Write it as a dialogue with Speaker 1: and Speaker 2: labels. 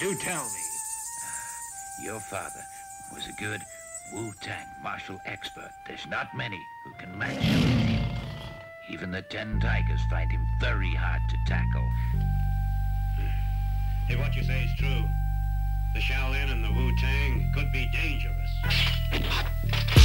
Speaker 1: Do tell me.
Speaker 2: Your father was a good Wu-Tang martial expert. There's not many who can match him. Even the 10 Tigers find him very hard to tackle.
Speaker 3: If what you say is true, the Shaolin and the Wu-Tang could be dangerous.